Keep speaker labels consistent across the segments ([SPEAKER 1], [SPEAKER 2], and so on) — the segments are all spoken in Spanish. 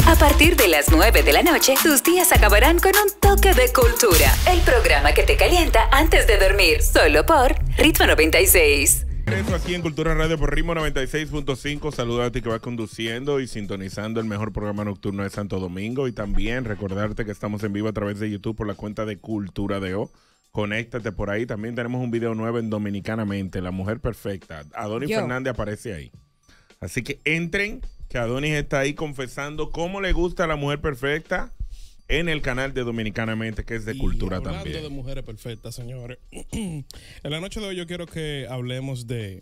[SPEAKER 1] A partir de las 9 de la noche, tus días acabarán con un toque de cultura. El programa que te calienta antes de dormir, solo por Ritmo 96.
[SPEAKER 2] Eso aquí en Cultura Radio por Ritmo 96.5. Saludos a ti que vas conduciendo y sintonizando el mejor programa nocturno de Santo Domingo. Y también recordarte que estamos en vivo a través de YouTube por la cuenta de Cultura de O. Conéctate por ahí. También tenemos un video nuevo en Dominicanamente, La Mujer Perfecta. Adonis Fernández aparece ahí. Así que entren, que Adonis está ahí confesando cómo le gusta a la mujer perfecta en el canal de Dominicanamente, que es de cultura también.
[SPEAKER 3] Hablando de mujeres perfectas, señores. En la noche de hoy yo quiero que hablemos de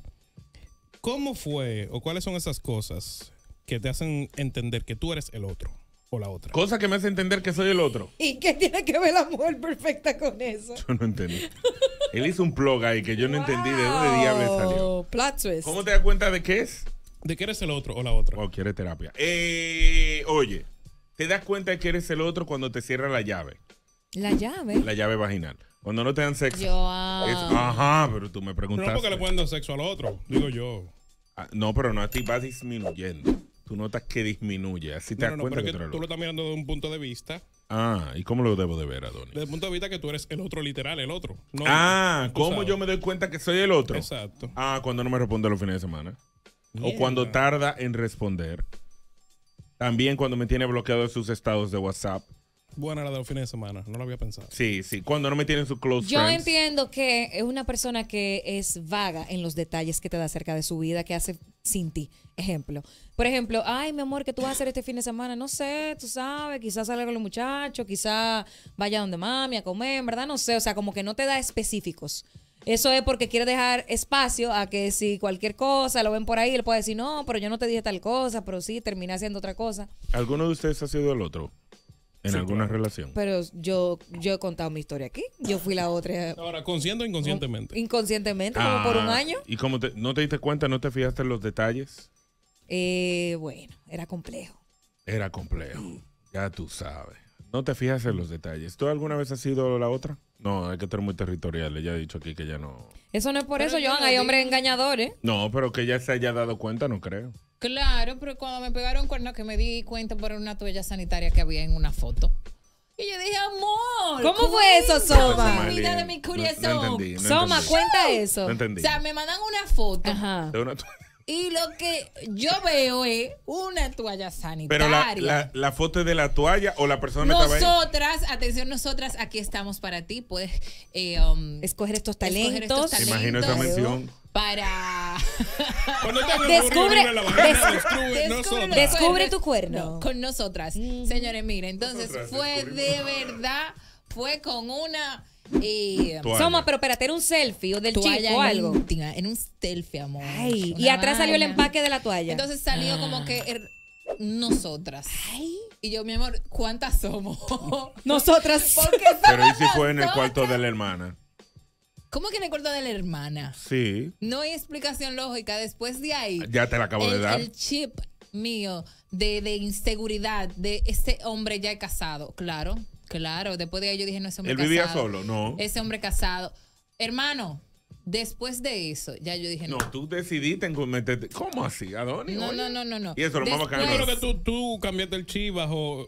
[SPEAKER 3] cómo fue o cuáles son esas cosas que te hacen entender que tú eres el otro o la otra.
[SPEAKER 2] Cosa que me hace entender que soy el otro.
[SPEAKER 4] ¿Y qué tiene que ver la mujer perfecta con eso?
[SPEAKER 2] Yo no entendí. Él hizo un plug ahí que yo no entendí de dónde diablos salió.
[SPEAKER 4] Plot twist.
[SPEAKER 2] ¿Cómo te das cuenta de qué es?
[SPEAKER 3] De que eres el otro o la otra.
[SPEAKER 2] O quiere terapia. Oye, ¿te das cuenta de que eres el otro cuando te cierra la llave?
[SPEAKER 4] La llave.
[SPEAKER 2] La llave vaginal. Cuando no te dan sexo.
[SPEAKER 4] Ajá,
[SPEAKER 2] pero tú me preguntaste.
[SPEAKER 3] Pero no porque le pueden dar sexo al otro, digo yo.
[SPEAKER 2] No, pero no, a ti va disminuyendo. Tú notas que disminuye. Así te das cuenta
[SPEAKER 3] pero
[SPEAKER 2] que
[SPEAKER 3] tú lo estás mirando desde un punto de vista.
[SPEAKER 2] ¿Y cómo lo debo de ver, Adonis?
[SPEAKER 3] Desde el punto de vista que tú eres el otro literal, el otro. No,
[SPEAKER 2] ¿cómo yo me doy cuenta que soy el otro?
[SPEAKER 3] Exacto.
[SPEAKER 2] Cuando no me responde los fines de semana. O cuando tarda en responder. También cuando me tiene bloqueado sus estados de WhatsApp.
[SPEAKER 3] Buena la de los fines de semana, no lo había pensado.
[SPEAKER 2] Sí. Cuando no me tienen su close
[SPEAKER 4] Yo
[SPEAKER 2] friends.
[SPEAKER 4] entiendo que es una persona que es vaga en los detalles que te da acerca de su vida, que hace sin ti. Ejemplo. Por ejemplo, ay, mi amor, ¿qué tú vas a hacer este fin de semana? No sé, tú sabes, quizás salga con los muchachos, quizás vaya donde mami a comer, en verdad no sé. O sea, como que no te da específicos. Eso es porque quiere dejar espacio a que si cualquier cosa lo ven por ahí, le puede decir, no, pero yo no te dije tal cosa, pero sí, terminé haciendo otra cosa.
[SPEAKER 2] ¿Alguno de ustedes ha sido el otro en alguna relación?
[SPEAKER 4] Pero yo he contado mi historia aquí. Yo fui la otra.
[SPEAKER 3] Ahora, ¿consciente o inconscientemente?
[SPEAKER 4] Inconscientemente, como por un año.
[SPEAKER 2] ¿Y cómo no te diste cuenta, no te fijaste en los detalles?
[SPEAKER 4] Bueno, era complejo.
[SPEAKER 2] Era complejo, ya tú sabes. No te fijas en los detalles. ¿Tú alguna vez has sido la otra? No, hay que ser muy territorial. Ella ha dicho aquí que ya no.
[SPEAKER 4] Eso no es por
[SPEAKER 5] Pero
[SPEAKER 4] eso, Joan. Hay hombres engañadores.
[SPEAKER 2] No, pero que ella se haya dado cuenta, no creo.
[SPEAKER 5] Claro, pero cuando me pegaron cuernos que me di cuenta por una toalla sanitaria que había en una foto. Y yo dije, amor.
[SPEAKER 4] ¿Cómo fue eso, Soma?
[SPEAKER 5] Vida de mi corazón.
[SPEAKER 2] No entendí.
[SPEAKER 4] Soma, cuenta eso.
[SPEAKER 2] No entendí.
[SPEAKER 5] O sea, me mandan una foto.
[SPEAKER 4] Ajá.
[SPEAKER 2] De una
[SPEAKER 5] Y lo que yo veo es una toalla
[SPEAKER 2] Pero
[SPEAKER 5] sanitaria.
[SPEAKER 2] la foto es de la toalla o la persona estaba ahí.
[SPEAKER 5] Nosotras, atención, nosotras aquí estamos para ti. Puedes
[SPEAKER 4] Escoger estos talentos.
[SPEAKER 2] Me imagino esa mención.
[SPEAKER 5] Para
[SPEAKER 3] Cuando te hagan
[SPEAKER 4] Descubre-
[SPEAKER 3] en la vagina,
[SPEAKER 4] Descubre tu cuerno.
[SPEAKER 5] No, con nosotras. Señores, mire, entonces
[SPEAKER 2] Nosotras
[SPEAKER 5] fue de verdad, fue con una
[SPEAKER 2] Toalla.
[SPEAKER 4] Soma, pero espérate, ¿era un selfie o del
[SPEAKER 5] toalla
[SPEAKER 4] chico o algo?
[SPEAKER 5] íntima, en un selfie, amor.
[SPEAKER 4] Ay,
[SPEAKER 5] Una
[SPEAKER 4] y atrás salió el
[SPEAKER 5] vaina.
[SPEAKER 4] empaque de la toalla.
[SPEAKER 5] Entonces salió como que nosotras. Y yo, mi amor, ¿cuántas somos?
[SPEAKER 4] Nosotras.
[SPEAKER 5] Porque
[SPEAKER 2] Pero ¿y si
[SPEAKER 5] somos
[SPEAKER 2] fue en el cuarto
[SPEAKER 5] nosotras.
[SPEAKER 2] de la hermana?
[SPEAKER 5] ¿Cómo que en el cuarto de la hermana?
[SPEAKER 2] Sí.
[SPEAKER 5] No hay explicación lógica. Después de ahí,
[SPEAKER 2] Ya te la acabo de dar.
[SPEAKER 5] el chip mío de inseguridad de este hombre ya casado. Claro. Después de ahí yo dije, no, ese hombre
[SPEAKER 2] ¿Él
[SPEAKER 5] casado.
[SPEAKER 2] vivía solo? No.
[SPEAKER 5] Ese hombre casado. Hermano, después de eso, ya yo dije,
[SPEAKER 2] No, tú decidiste meterte. ¿Cómo así, Adonis?
[SPEAKER 5] No,
[SPEAKER 2] Oye.
[SPEAKER 5] no.
[SPEAKER 2] Y eso lo más bacano.
[SPEAKER 3] Yo creo que tú cambiaste el chi bajo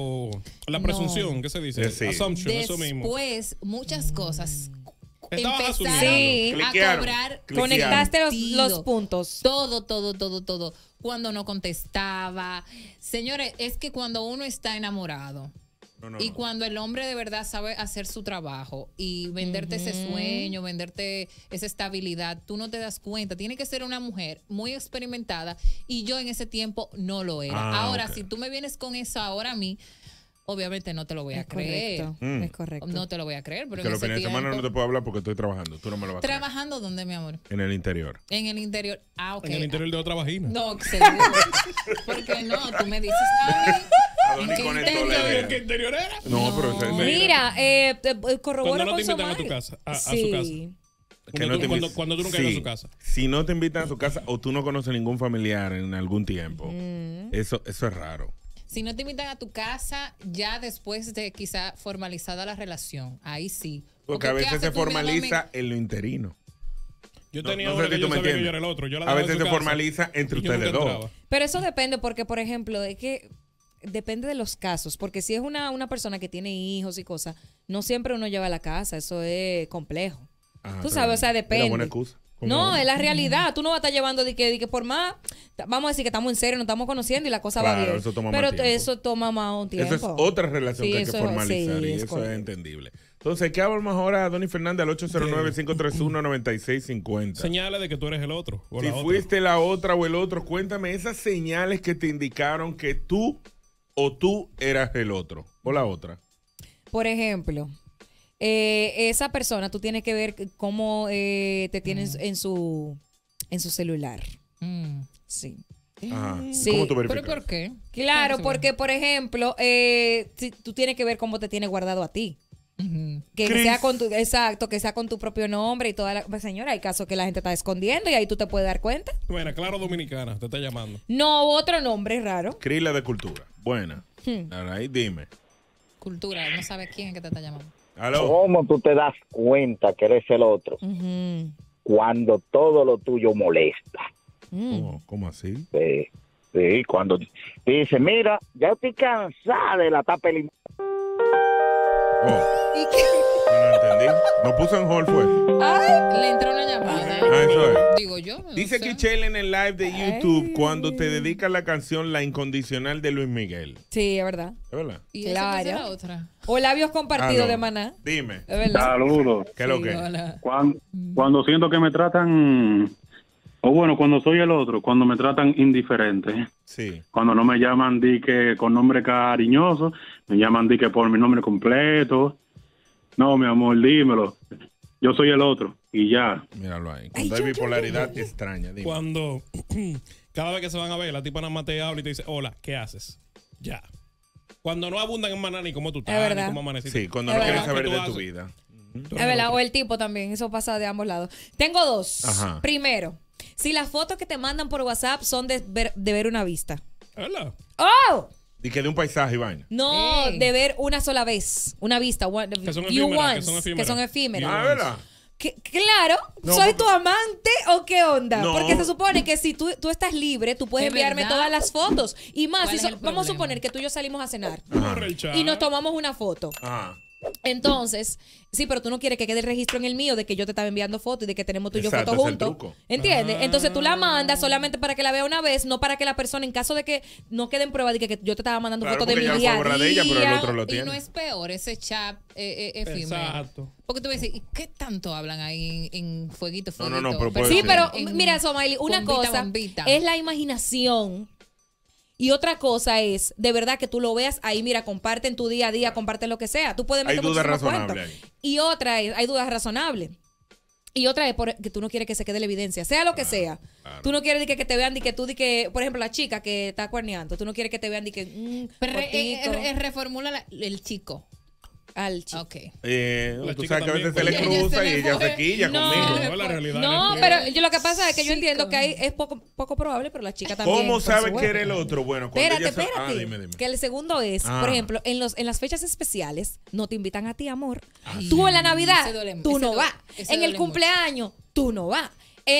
[SPEAKER 3] la presunción, ¿qué se dice?
[SPEAKER 2] Sí.
[SPEAKER 3] Assumption, eso mismo.
[SPEAKER 5] Después, muchas cosas
[SPEAKER 3] Estabas
[SPEAKER 5] empezaron
[SPEAKER 3] asumiendo.
[SPEAKER 5] a
[SPEAKER 2] Cliquearon.
[SPEAKER 5] cobrar
[SPEAKER 4] Conectaste los
[SPEAKER 5] sentido.
[SPEAKER 4] puntos.
[SPEAKER 5] Todo. Cuando no contestaba. Señores, es que cuando uno está enamorado y cuando el hombre de verdad sabe hacer su trabajo y venderte ese sueño, venderte esa estabilidad, tú no te das cuenta. Tiene que ser una mujer muy experimentada y yo en ese tiempo no lo era. Ahora,
[SPEAKER 2] ok.
[SPEAKER 5] si tú me vienes con eso ahora a mí, obviamente no te lo voy a creer.
[SPEAKER 4] Correcto. Es correcto.
[SPEAKER 5] No te lo voy a creer, pero
[SPEAKER 2] Que
[SPEAKER 5] en
[SPEAKER 2] los
[SPEAKER 5] ese
[SPEAKER 2] fines de semana no
[SPEAKER 5] tiempo,
[SPEAKER 2] te puedo hablar porque estoy trabajando. Tú no me lo vas a creer.
[SPEAKER 5] ¿trabajando dónde, mi amor?
[SPEAKER 2] En el interior.
[SPEAKER 5] En el interior. Ok.
[SPEAKER 3] En el interior de otra vagina.
[SPEAKER 5] No, seguro. Porque no, tú me dices, ay,
[SPEAKER 2] Adonis
[SPEAKER 5] ¿en
[SPEAKER 2] con
[SPEAKER 5] qué
[SPEAKER 2] esto
[SPEAKER 5] interior?
[SPEAKER 3] ¿Qué interior era?
[SPEAKER 2] No, pero ese-
[SPEAKER 4] Mira, corroboro
[SPEAKER 3] Cuando no te
[SPEAKER 4] con
[SPEAKER 3] invitan a tu
[SPEAKER 4] Somari.
[SPEAKER 3] casa, a su
[SPEAKER 4] Sí.
[SPEAKER 3] casa.
[SPEAKER 2] que no te invi-
[SPEAKER 3] Cuando tú nunca ibas a su casa.
[SPEAKER 2] Si no te invitan a su casa o tú no conoces ningún familiar en algún tiempo, eso es raro.
[SPEAKER 5] Si no te invitan a tu casa, ya después de quizá formalizada la relación, ahí sí.
[SPEAKER 2] Porque a
[SPEAKER 5] ¿qué
[SPEAKER 2] veces
[SPEAKER 5] hace
[SPEAKER 2] se
[SPEAKER 5] tu vida
[SPEAKER 2] formaliza en lo interino.
[SPEAKER 3] Yo
[SPEAKER 2] No-
[SPEAKER 3] tenía
[SPEAKER 2] no sé
[SPEAKER 3] una
[SPEAKER 2] si
[SPEAKER 3] que
[SPEAKER 2] tú
[SPEAKER 3] yo
[SPEAKER 2] me
[SPEAKER 3] sabía que
[SPEAKER 2] entiendes.
[SPEAKER 3] yo era el otro. Yo la
[SPEAKER 2] A
[SPEAKER 3] dejaba
[SPEAKER 2] veces
[SPEAKER 3] en
[SPEAKER 2] se
[SPEAKER 3] su casa
[SPEAKER 2] formaliza entre
[SPEAKER 3] y yo nunca
[SPEAKER 2] ustedes dos.
[SPEAKER 3] entraba.
[SPEAKER 4] Pero eso depende porque, por ejemplo, es que depende de los casos, porque si es una persona que tiene hijos y cosas, no siempre uno lleva a la casa, eso es complejo. Tú sabes, o sea, depende.
[SPEAKER 2] Es una buena excusa.
[SPEAKER 4] No, es la realidad. Tú no vas a estar llevando de que por más, vamos a decir que estamos en serio, nos estamos conociendo y la cosa va bien.
[SPEAKER 2] Eso toma
[SPEAKER 4] pero
[SPEAKER 2] más tiempo.
[SPEAKER 4] eso toma más un tiempo.
[SPEAKER 2] Eso es otra relación
[SPEAKER 4] Sí,
[SPEAKER 2] que hay que
[SPEAKER 4] eso-
[SPEAKER 2] formalizar
[SPEAKER 4] sí,
[SPEAKER 2] y
[SPEAKER 4] es
[SPEAKER 2] eso
[SPEAKER 4] correcto.
[SPEAKER 2] es entendible. Entonces, ¿qué hablamos ahora a Donny Fernández al 809-531-9650?
[SPEAKER 3] Señales de que tú eres el otro. O
[SPEAKER 2] Si
[SPEAKER 3] la otra.
[SPEAKER 2] fuiste la otra o el otro, cuéntame esas señales que te indicaron que tú o tú eras el otro o la otra.
[SPEAKER 4] Por ejemplo, esa persona, tú tienes que ver cómo te tienes en su celular.
[SPEAKER 5] Mm.
[SPEAKER 4] Sí.
[SPEAKER 2] Ajá.
[SPEAKER 4] Sí.
[SPEAKER 2] ¿Cómo tú
[SPEAKER 5] ¿Pero
[SPEAKER 2] verificas?
[SPEAKER 5] por qué?
[SPEAKER 4] Claro,
[SPEAKER 5] ¿Cómo se
[SPEAKER 4] porque, por ejemplo, si tú tienes que ver cómo te tiene guardado a ti.
[SPEAKER 5] Ujú.
[SPEAKER 4] Que
[SPEAKER 2] Cris.
[SPEAKER 4] sea con tu, exacto, que sea con tu propio nombre y toda la. Pues, señora, hay casos que la gente está escondiendo y ahí tú te puedes dar cuenta.
[SPEAKER 3] Mira, Claro Dominicana, te está llamando.
[SPEAKER 4] No, otro nombre raro.
[SPEAKER 2] Crila de cultura. Buena. Ahora ahí dime.
[SPEAKER 5] Cultura, no sabes quién es que te está llamando.
[SPEAKER 2] Aló.
[SPEAKER 6] ¿Cómo tú te das cuenta que eres el otro?
[SPEAKER 4] Ujú.
[SPEAKER 6] Cuando todo lo tuyo molesta.
[SPEAKER 2] ¿Cómo así?
[SPEAKER 6] Sí, sí, cuando dice, mira, ya estoy cansada de la tapa del...
[SPEAKER 2] Oh,
[SPEAKER 4] ¿Y qué?
[SPEAKER 2] yo no entendí. No puso en hold, fue.
[SPEAKER 5] Le entró una llamada.
[SPEAKER 2] Eso es.
[SPEAKER 5] Digo yo. no
[SPEAKER 2] Dice
[SPEAKER 5] sé.
[SPEAKER 2] Kichelle en el live de YouTube cuando te dedicas la canción La Incondicional de Luis Miguel.
[SPEAKER 4] Sí, es verdad.
[SPEAKER 2] ¿Es verdad?
[SPEAKER 5] ¿Y esa no es
[SPEAKER 4] Claro.
[SPEAKER 5] la otra?
[SPEAKER 4] O labios compartidos
[SPEAKER 2] Aló.
[SPEAKER 4] de Maná.
[SPEAKER 2] Dime.
[SPEAKER 4] Es verdad.
[SPEAKER 7] Saludos.
[SPEAKER 2] ¿Qué es lo
[SPEAKER 4] Sí,
[SPEAKER 2] que?
[SPEAKER 5] Hola.
[SPEAKER 7] Cuando siento que me tratan, o bueno, cuando soy el otro, cuando me tratan indiferente,
[SPEAKER 2] Sí.
[SPEAKER 7] cuando no me llaman di que con nombre cariñoso, me llaman di que por mi nombre completo. No, mi amor, dímelo. Yo soy el otro y ya.
[SPEAKER 2] Míralo ahí. Cuando hay bipolaridad extraña. Dime.
[SPEAKER 3] Cuando cada vez que se van a ver, la tipa nada más te habla y te dice, hola, ¿qué haces? Ya. Cuando no abundan en Maná ni cómo tú estás,
[SPEAKER 4] Es
[SPEAKER 3] ni
[SPEAKER 4] verdad.
[SPEAKER 3] cómo amaneciste.
[SPEAKER 2] Sí, cuando
[SPEAKER 4] Es
[SPEAKER 2] no
[SPEAKER 4] verdad.
[SPEAKER 2] quieres saber
[SPEAKER 3] ¿Qué tú
[SPEAKER 2] de tu
[SPEAKER 3] haces?
[SPEAKER 2] vida.
[SPEAKER 3] Tú
[SPEAKER 4] Es
[SPEAKER 3] eres
[SPEAKER 4] verdad.
[SPEAKER 3] otro.
[SPEAKER 4] O el tipo también. Eso pasa de ambos lados. Tengo dos.
[SPEAKER 2] Ajá.
[SPEAKER 4] Primero, si las fotos que te mandan por WhatsApp son de ver una vista.
[SPEAKER 3] ¿Verdad?
[SPEAKER 4] ¡Oh!
[SPEAKER 2] Y que de un paisaje y vaina.
[SPEAKER 4] No,
[SPEAKER 5] Ey.
[SPEAKER 4] de ver una sola vez. Una vista.
[SPEAKER 3] Que son
[SPEAKER 4] view
[SPEAKER 3] efímeras,
[SPEAKER 4] once,
[SPEAKER 3] que son efímeras.
[SPEAKER 4] que son efímeras.
[SPEAKER 2] Ah, ¿verdad?
[SPEAKER 4] Claro,
[SPEAKER 2] No,
[SPEAKER 4] ¿soy
[SPEAKER 2] porque-
[SPEAKER 4] tu amante o qué onda?
[SPEAKER 2] No.
[SPEAKER 4] Porque se supone que si tú estás libre, tú puedes
[SPEAKER 5] ¿Es
[SPEAKER 4] enviarme
[SPEAKER 5] verdad?
[SPEAKER 4] todas las fotos. Y más,
[SPEAKER 5] ¿Cuál
[SPEAKER 4] si
[SPEAKER 5] es el
[SPEAKER 4] vamos a
[SPEAKER 5] problema?
[SPEAKER 4] suponer que tú y yo salimos a cenar
[SPEAKER 3] Corre el chat.
[SPEAKER 4] y nos tomamos una foto.
[SPEAKER 2] Ajá.
[SPEAKER 4] Entonces, sí, pero tú no quieres que quede el registro en el mío de que yo te estaba enviando fotos y de que tenemos tú y yo
[SPEAKER 2] Exacto,
[SPEAKER 4] fotos
[SPEAKER 2] ese es el
[SPEAKER 4] juntos.
[SPEAKER 2] truco.
[SPEAKER 4] ¿Entiendes? Entonces tú la mandas solamente para que la vea una vez, no para que la persona, en caso de que no quede en prueba de que yo te estaba mandando
[SPEAKER 2] Claro,
[SPEAKER 4] fotos de
[SPEAKER 2] porque
[SPEAKER 4] mi
[SPEAKER 2] ya
[SPEAKER 4] día
[SPEAKER 2] fue
[SPEAKER 4] a
[SPEAKER 2] borrada de ella, pero el
[SPEAKER 4] día.
[SPEAKER 2] otro lo
[SPEAKER 5] Y
[SPEAKER 2] tiene.
[SPEAKER 5] no es peor ese chat efímero.
[SPEAKER 3] Exacto.
[SPEAKER 5] Porque tú vas a decir, ¿y qué tanto hablan ahí en fueguito,
[SPEAKER 2] No,
[SPEAKER 5] fueguito?
[SPEAKER 2] no, pero puede
[SPEAKER 4] Sí,
[SPEAKER 2] ser.
[SPEAKER 4] pero
[SPEAKER 5] en
[SPEAKER 4] mira, Somaili, una
[SPEAKER 5] bombita,
[SPEAKER 4] cosa
[SPEAKER 5] bombita.
[SPEAKER 4] es la imaginación y otra cosa es, de verdad, que tú lo veas ahí, mira, comparte en tu día a día, comparte lo que sea. Tú puedes
[SPEAKER 2] Hay
[SPEAKER 4] meter
[SPEAKER 2] dudas
[SPEAKER 4] muchísimos
[SPEAKER 2] razonables
[SPEAKER 4] cuentos.
[SPEAKER 2] ahí.
[SPEAKER 4] Y otra es, hay dudas razonables. Y otra es que tú no quieres que se quede la evidencia, sea lo que sea.
[SPEAKER 2] claro.
[SPEAKER 4] Tú no quieres que te vean, que tú, por ejemplo, la chica que está cuerneando, tú no quieres que te vean,
[SPEAKER 5] Pero
[SPEAKER 4] fotito
[SPEAKER 5] reformula el chico.
[SPEAKER 4] al chico.
[SPEAKER 5] Ok.
[SPEAKER 3] La
[SPEAKER 2] Tú
[SPEAKER 3] chica
[SPEAKER 2] sabes que a veces se
[SPEAKER 3] también,
[SPEAKER 2] le
[SPEAKER 5] porque ella
[SPEAKER 2] cruza
[SPEAKER 5] se
[SPEAKER 2] y
[SPEAKER 5] le
[SPEAKER 2] ella
[SPEAKER 5] fue.
[SPEAKER 2] se quilla
[SPEAKER 4] No.
[SPEAKER 2] conmigo.
[SPEAKER 3] No, la realidad
[SPEAKER 4] No,
[SPEAKER 3] es
[SPEAKER 4] pero yo lo que pasa es que yo
[SPEAKER 5] Chico.
[SPEAKER 4] entiendo que es poco probable, pero la chica también.
[SPEAKER 2] ¿Cómo
[SPEAKER 4] por
[SPEAKER 2] sabes
[SPEAKER 4] su
[SPEAKER 2] que eres
[SPEAKER 4] web.
[SPEAKER 2] el otro? Bueno, cuando
[SPEAKER 4] Espérate,
[SPEAKER 2] ella
[SPEAKER 4] espérate.
[SPEAKER 2] dime.
[SPEAKER 4] Que el segundo es,
[SPEAKER 2] Ah.
[SPEAKER 4] por ejemplo, en las fechas especiales, no te invitan a ti, amor. Tú en la Navidad,
[SPEAKER 5] Ese duele-
[SPEAKER 4] tú
[SPEAKER 5] ese
[SPEAKER 4] no
[SPEAKER 5] duele-
[SPEAKER 4] vas.
[SPEAKER 5] ese
[SPEAKER 4] En el
[SPEAKER 5] duele
[SPEAKER 4] cumpleaños, tú no vas.